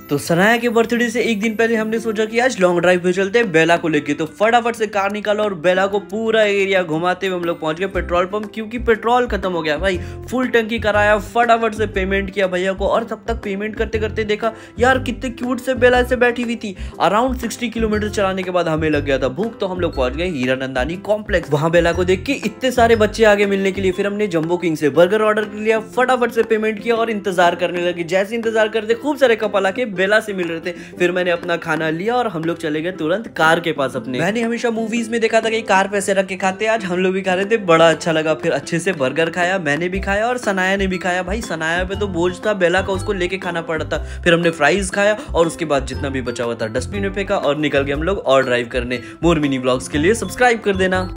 तो सनाया के बर्थडे से एक दिन पहले हमने सोचा कि आज लॉन्ग ड्राइव पे चलते हैं बेला को लेके। तो फटाफट से कार निकाला और बेला को पूरा एरिया घुमाते हुए हम लोग पहुंच गए पेट्रोल पंप, क्योंकि पेट्रोल खत्म हो गया भाई। फुल टंकी कराया, फटाफट से पेमेंट किया भैया को, और तब तक पेमेंट करते करते देखा यार कितने क्यूट से बेला से बैठी हुई थी। अराउंड 60 किलोमीटर चलाने के बाद हमें लग गया था भूख, तो हम लोग पहुंच गए हीरानंदानी कॉम्प्लेक्स। वहां बेला को देख के इतने सारे बच्चे आगे मिलने के लिए फिर हमने जंबो किंग से बर्गर ऑर्डर कर लिया, फटाफट से पेमेंट किया और इंतजार करने लगे। जैसे इंतजार करते खूब सारे कपल आके बेला से मिल रहे थे। फिर मैंने अपना खाना लिया और हम लोग चले गए तुरंत कार के पास अपने। मैंने हमेशा मूवीज में देखा था कि कार पे ऐसे रख के खाते, आज हम लोग भी खा रहे थे, बड़ा अच्छा लगा। फिर अच्छे से बर्गर खाया, मैंने भी खाया और सनाया ने भी खाया। भाई सनाया पे तो बोझ था बेला का, उसको लेके खाना पड़ा था। फिर हमने फ्राइज खाया और उसके बाद जितना भी बचा हुआ था डस्टबिन में फेंका और निकल गए हम लोग और ड्राइव करने। मोर मिनी ब्लॉग्स के लिए सब्सक्राइब कर देना।